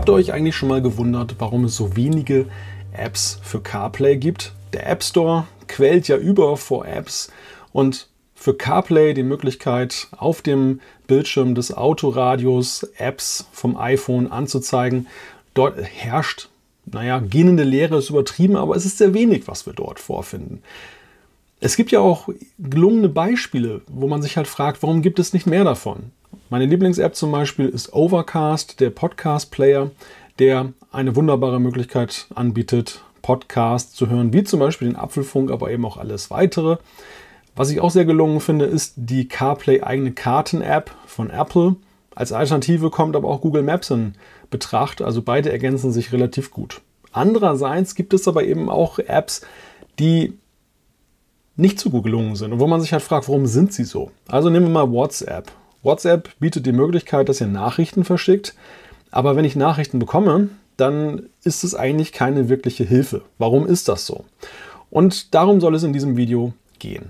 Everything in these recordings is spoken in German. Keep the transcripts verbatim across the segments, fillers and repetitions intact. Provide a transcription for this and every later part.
Habt ihr euch eigentlich schon mal gewundert, warum es so wenige Apps für CarPlay gibt? Der App Store quält ja über vor Apps und für CarPlay die Möglichkeit, auf dem Bildschirm des Autoradios Apps vom iPhone anzuzeigen. Dort herrscht, naja, gähnende Leere ist übertrieben, aber es ist sehr wenig, was wir dort vorfinden. Es gibt ja auch gelungene Beispiele, wo man sich halt fragt, warum gibt es nicht mehr davon? Meine Lieblings-App zum Beispiel ist Overcast, der Podcast-Player, der eine wunderbare Möglichkeit anbietet, Podcasts zu hören, wie zum Beispiel den Apfelfunk, aber eben auch alles weitere. Was ich auch sehr gelungen finde, ist die CarPlay-eigene Karten-App von Apple. Als Alternative kommt aber auch Google Maps in Betracht, also beide ergänzen sich relativ gut. Andererseits gibt es aber eben auch Apps, die nicht so gut gelungen sind und wo man sich halt fragt, warum sind sie so? Also nehmen wir mal WhatsApp. WhatsApp bietet die Möglichkeit, dass ihr Nachrichten verschickt, aber wenn ich Nachrichten bekomme, dann ist es eigentlich keine wirkliche Hilfe. Warum ist das so? Und darum soll es in diesem Video gehen.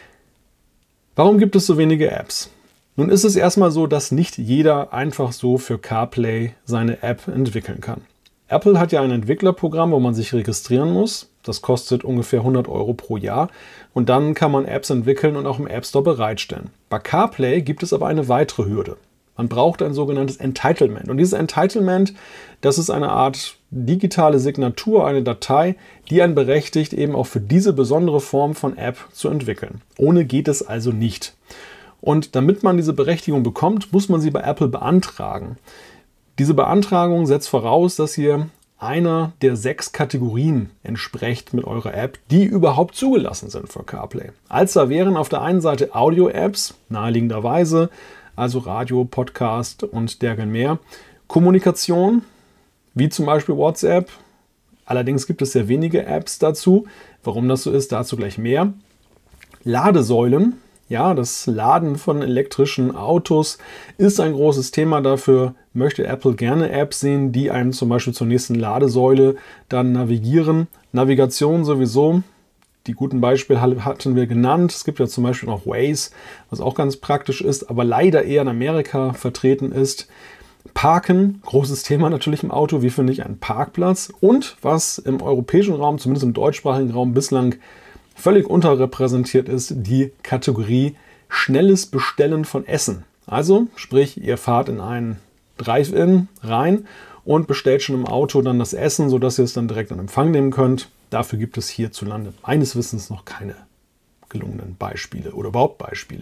Warum gibt es so wenige Apps? Nun ist es erstmal so, dass nicht jeder einfach so für CarPlay seine App entwickeln kann. Apple hat ja ein Entwicklerprogramm, wo man sich registrieren muss. Das kostet ungefähr hundert Euro pro Jahr. Und dann kann man Apps entwickeln und auch im App Store bereitstellen. Bei CarPlay gibt es aber eine weitere Hürde. Man braucht ein sogenanntes Entitlement. Und dieses Entitlement, das ist eine Art digitale Signatur, eine Datei, die einen berechtigt, eben auch für diese besondere Form von App zu entwickeln. Ohne geht es also nicht. Und damit man diese Berechtigung bekommt, muss man sie bei Apple beantragen. Diese Beantragung setzt voraus, dass ihr einer der sechs Kategorien entsprecht mit eurer App, die überhaupt zugelassen sind für CarPlay. Also wären auf der einen Seite Audio-Apps, naheliegenderweise, also Radio, Podcast und dergleichen mehr. Kommunikation, wie zum Beispiel WhatsApp. Allerdings gibt es sehr wenige Apps dazu. Warum das so ist, dazu gleich mehr. Ladesäulen. Ja, das Laden von elektrischen Autos ist ein großes Thema. Dafür möchte Apple gerne Apps sehen, die einem zum Beispiel zur nächsten Ladesäule dann navigieren. Navigation sowieso. Die guten Beispiele hatten wir genannt. Es gibt ja zum Beispiel noch Waze, was auch ganz praktisch ist, aber leider eher in Amerika vertreten ist. Parken, großes Thema natürlich im Auto. Wie finde ich einen Parkplatz? Und was im europäischen Raum, zumindest im deutschsprachigen Raum, bislang völlig unterrepräsentiert ist, die Kategorie schnelles Bestellen von Essen. Also, sprich, ihr fahrt in einen Drive-In rein und bestellt schon im Auto dann das Essen, sodass ihr es dann direkt in Empfang nehmen könnt. Dafür gibt es hierzulande meines Wissens noch keine gelungenen Beispiele oder überhaupt Beispiele.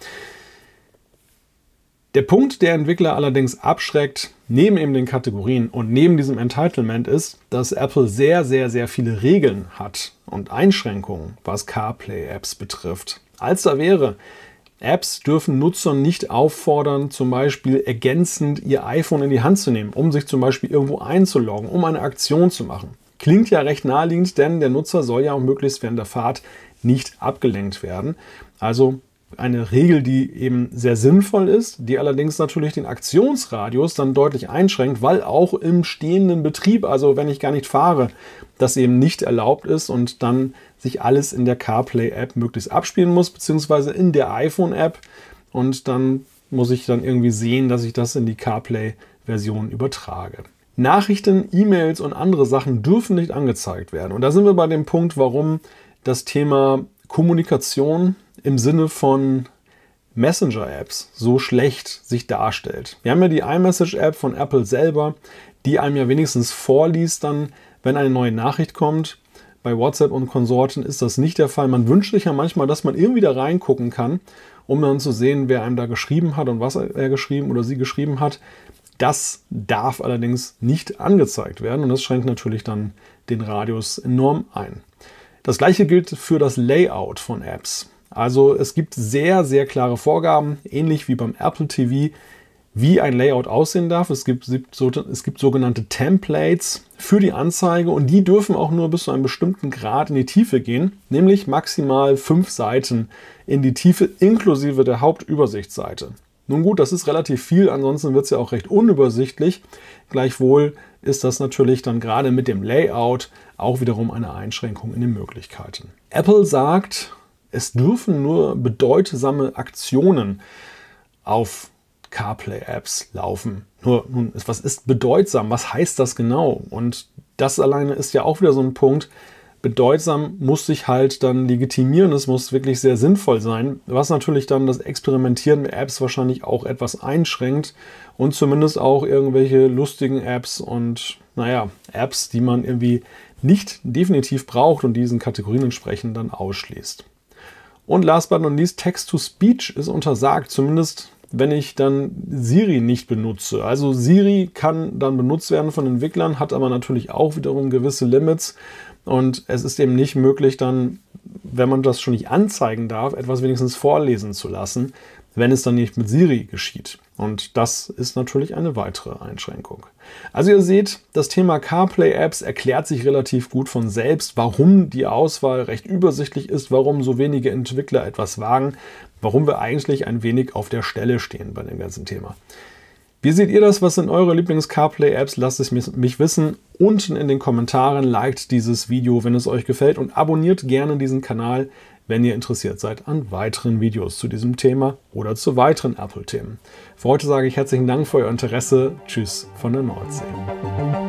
Der Punkt, der Entwickler allerdings abschreckt, neben eben den Kategorien und neben diesem Entitlement ist, dass Apple sehr, sehr, sehr viele Regeln hat und Einschränkungen, was CarPlay-Apps betrifft. Als da wäre, Apps dürfen Nutzer nicht auffordern, zum Beispiel ergänzend ihr iPhone in die Hand zu nehmen, um sich zum Beispiel irgendwo einzuloggen, um eine Aktion zu machen. Klingt ja recht naheliegend, denn der Nutzer soll ja auch möglichst während der Fahrt nicht abgelenkt werden. Also eine Regel, die eben sehr sinnvoll ist, die allerdings natürlich den Aktionsradius dann deutlich einschränkt, weil auch im stehenden Betrieb, also wenn ich gar nicht fahre, das eben nicht erlaubt ist und dann sich alles in der CarPlay-App möglichst abspielen muss, beziehungsweise in der iPhone-App, und dann muss ich dann irgendwie sehen, dass ich das in die CarPlay-Version übertrage. Nachrichten, E-Mails und andere Sachen dürfen nicht angezeigt werden. Und da sind wir bei dem Punkt, warum das Thema Kommunikation im Sinne von Messenger-Apps so schlecht sich darstellt. Wir haben ja die iMessage-App von Apple selber, die einem ja wenigstens vorliest dann, wenn eine neue Nachricht kommt. Bei WhatsApp und Konsorten ist das nicht der Fall. Man wünscht sich ja manchmal, dass man irgendwie da reingucken kann, um dann zu sehen, wer einem da geschrieben hat und was er geschrieben oder sie geschrieben hat. Das darf allerdings nicht angezeigt werden und das schränkt natürlich dann den Radius enorm ein. Das gleiche gilt für das Layout von Apps. Also es gibt sehr, sehr klare Vorgaben, ähnlich wie beim Apple T V, wie ein Layout aussehen darf. Es gibt, es gibt sogenannte Templates für die Anzeige und die dürfen auch nur bis zu einem bestimmten Grad in die Tiefe gehen, nämlich maximal fünf Seiten in die Tiefe inklusive der Hauptübersichtsseite. Nun gut, das ist relativ viel, ansonsten wird es ja auch recht unübersichtlich. Gleichwohl ist das natürlich dann gerade mit dem Layout auch wiederum eine Einschränkung in den Möglichkeiten. Apple sagt, es dürfen nur bedeutsame Aktionen auf CarPlay-Apps laufen. Nur, nun, was ist bedeutsam? Was heißt das genau? Und das alleine ist ja auch wieder so ein Punkt. Bedeutsam muss sich halt dann legitimieren, es muss wirklich sehr sinnvoll sein, was natürlich dann das Experimentieren mit Apps wahrscheinlich auch etwas einschränkt und zumindest auch irgendwelche lustigen Apps und naja, Apps, die man irgendwie nicht definitiv braucht und diesen Kategorien entsprechend dann ausschließt. Und last but not least, Text-to-Speech ist untersagt, zumindest wenn ich dann Siri nicht benutze. Also Siri kann dann benutzt werden von Entwicklern, hat aber natürlich auch wiederum gewisse Limits. Und es ist eben nicht möglich, dann, wenn man das schon nicht anzeigen darf, etwas wenigstens vorlesen zu lassen, wenn es dann nicht mit Siri geschieht. Und das ist natürlich eine weitere Einschränkung. Also ihr seht, das Thema CarPlay-Apps erklärt sich relativ gut von selbst, warum die Auswahl recht übersichtlich ist, warum so wenige Entwickler etwas wagen, warum wir eigentlich ein wenig auf der Stelle stehen bei dem ganzen Thema. Wie seht ihr das? Was sind eure Lieblings-CarPlay-Apps? Lasst es mich wissen. Unten in den Kommentaren, liked dieses Video, wenn es euch gefällt und abonniert gerne diesen Kanal, wenn ihr interessiert seid an weiteren Videos zu diesem Thema oder zu weiteren Apple-Themen. Für heute sage ich herzlichen Dank für euer Interesse. Tschüss von der Nordsee.